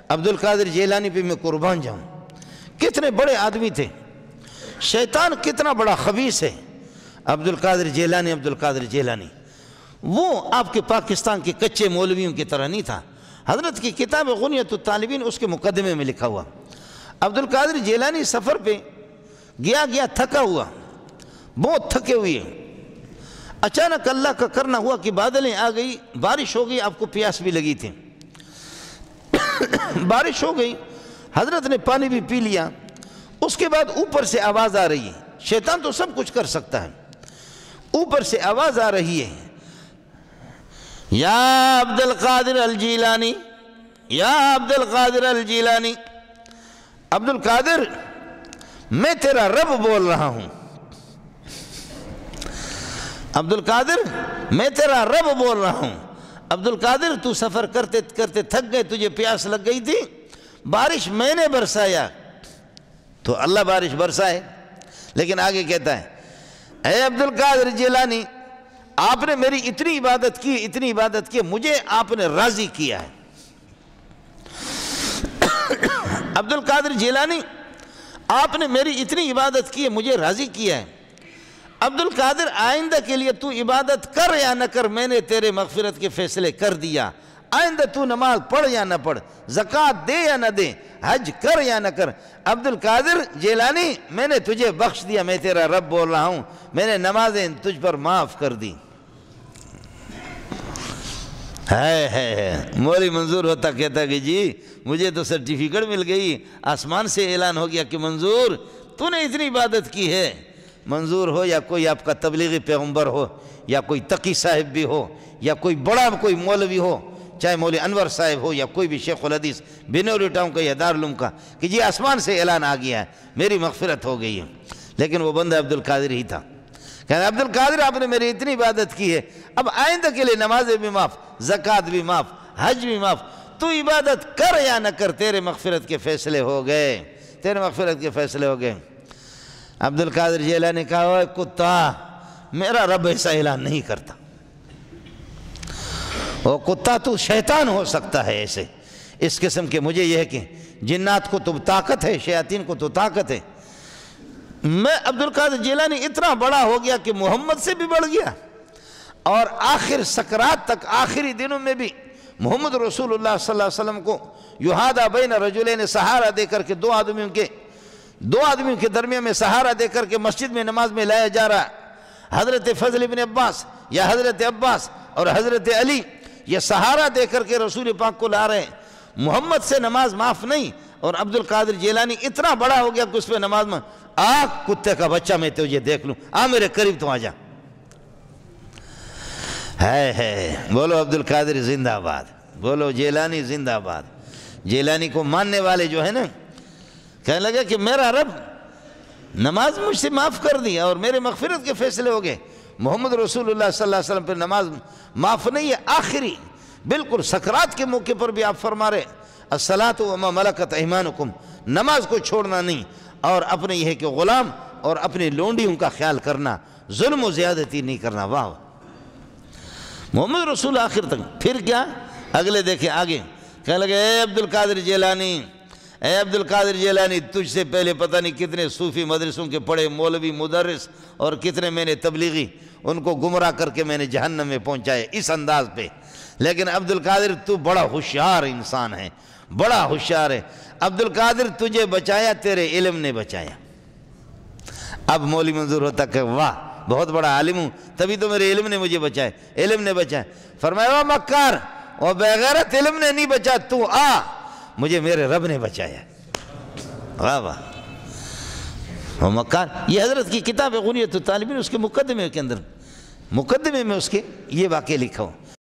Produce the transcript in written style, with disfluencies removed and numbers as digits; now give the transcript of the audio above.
عبد القادر جیلانی پہ میں قربان جاؤں. کتنے بڑے آدمی تھے, شیطان کتنا بڑا خبیث ہے. عبد القادر جیلانی وہ آپ کے پاکستان کے کچے مولویوں کی طرح نہیں تھا. حضرت کی کتاب غنیۃ الطالبین اس کے مقدمے میں لکھا ہوا, عبد القادر جیلانی سفر پہ گیا تھکا ہوا, بہت تھکے ہوئے. اچانک اللہ کا کرنا ہوا کہ بادلیں آ گئی, بارش ہو گئی, آپ کو پیاس بھی لگی تھی. بارش ہو گئی, حضرت نے پانی بھی پی لیا. اس کے بعد اوپر سے آواز آ رہی ہے, شیطان تو سب کچھ کر سکتا ہے. اوپر سے آواز آ رہی ہے, یا عبد القادر الجیلانی, یا عبد القادر الجیلانی, عبد القادر میں تیرا رب بول رہا ہوں. عبد القادر میں تیرا رب بول رہا ہوں. عبد القادر تو سفر کرتے کرتے تھک گئے, تجھے پیاس لگ گئی تھی, بارش میں نے برسایا. تو اللہ بارش برسائے, لیکن آگے کہتا ہے, اے عبد القادر جیلانی, آپ نے میری اتنی عبادت کی, مجھے آپ نے راضی کیا ہے. عبد القادر جیلانی, آپ نے میری اتنی عبادت کی, مجھے راضی کیا ہے. عبد القادر آئندہ کے لیے تو عبادت کر یا نہ کر, میں نے تیرے مغفرت کے فیصلے کر دیا. آئندہ تو نماز پڑھ یا نہ پڑھ, زکوٰۃ دے یا نہ دے, حج کر یا نہ کر, عبد القادر جیلانی میں نے تجھے بخش دیا, میں تیرا رب بول رہا ہوں, میں نے نمازیں تجھ پر معاف کر دی. مولوی منظور ہوتا کہتا کہ جی مجھے تو سرٹیفکیٹ مل گئی, آسمان سے اعلان ہو گیا کہ منظور تو نے اتنی عبادت کی ہے. منظور ہو یا کوئی آپ کا تبلیغی پیغمبر ہو, یا کوئی تقی صاحب بھی ہو, یا کوئی بڑا کوئی مولوی ہو, چاہے مولوی انور صاحب ہو یا کوئی بھی شیخ الحدیث بنوری ٹاؤن کا یا دارالعلوم کا, کہ جی آسمان سے اعلان آ گیا ہے, میری مغفرت ہو گئی ہے. لیکن وہ بندہ عبد القادر ہی تھا. کہنا عبد القادر آپ نے میری اتنی عبادت کی ہے, اب آئندہ کے لیے نمازیں بھی معاف, زکوٰۃ بھی معاف, حج بھی معاف, تو عبادت کر یا نہ کر, تیرے مغفرت کے فیصلے ہو گئے, تیرے مغفرت کے فیصلے ہو گئے. عبد القادر جیلانی نے کہا, اوے کتا, میرا رب ایسا اعلان نہیں کرتا. وہ کتا تو شیطان ہو سکتا ہے ایسے, اس قسم کے. مجھے یہ ہے کہ جنات کو تو طاقت ہے, شیاطین کو تو طاقت ہے. میں عبد القادر جیلانی اتنا بڑا ہو گیا کہ محمد سے بھی بڑھ گیا, اور آخر سکرات تک, آخری دنوں میں بھی محمد رسول اللہ صلی اللہ علیہ وسلم کو یحادی بین رجلین, سہارا دے کر کے دو آدمیوں کے درمیان میں سہارا دے کر کے مسجد میں نماز میں لایا جا رہا. حضرت فضل ابن عباس یا حضرت عباس اور حضرت علی یہ سہارا دے کر کے رسول پاک کو لا رہے ہیں. محمد سے نماز معاف نہیں, اور عبد القادر جیلانی اتنا بڑا ہو گیا کہ اس پہ نماز میں, کتے کا بچہ میں تجھے دیکھ لوں, میرے قریب تو آ جا. بولو عبد القادر زندہ آباد, بولو جیلانی زندہ آباد. جیلانی کو ماننے والے جو ہے نا, کہنے لگے کہ میرا رب نماز مجھ سے معاف کر دیا اور میرے مغفرت کے فیصلے ہو گئے. محمد رسول اللہ صلی اللہ علیہ وسلم پر نماز معاف نہیں ہے, آخری بالکل سکرات کے موقع پر بھی آپ فرما رہے, الصلاۃ وما ملکت ایمانکم, نماز کو چھوڑنا نہیں, اور اپنے یہ ہے کہ غلام اور اپنی لونڈیوں کا خیال کرنا, ظلم و زیادتی نہیں کرنا. واہ محمد رسول آخر تک. پھر کیا اگلے دیکھیں آگے, کہنے لگے, اے عبد القادر جیلانی, اے عبد القادر جیلانی, تجھ سے پہلے پتہ نہیں کتنے صوفی مدرسوں کے پڑھے مولوی مدرس اور کتنے میں نے تبلیغی, ان کو گمراہ کر کے میں نے جہنم میں پہنچائے اس انداز پہ. لیکن عبد القادر تو بڑا ہوشیار انسان ہے, بڑا ہوشیار ہے. عبد القادر تجھے بچایا, تیرے علم نے بچایا. اب مولوی منظور ہوتا کہ واہ بہت بڑا عالم ہوں, تبھی تو میرے علم نے مجھے بچایا, علم نے بچایا. فرمایا واہ مکار, اور بغیرت علم نے نہیں بچا, تو مجھے میرے رب نے بچایا. واہ واہ وہ مکار. یہ حضرت کی کتاب غنیۃ الطالبین اس کے مقدمے کے اندر, مقدمے میں اس کے یہ واقعہ لکھا ہو.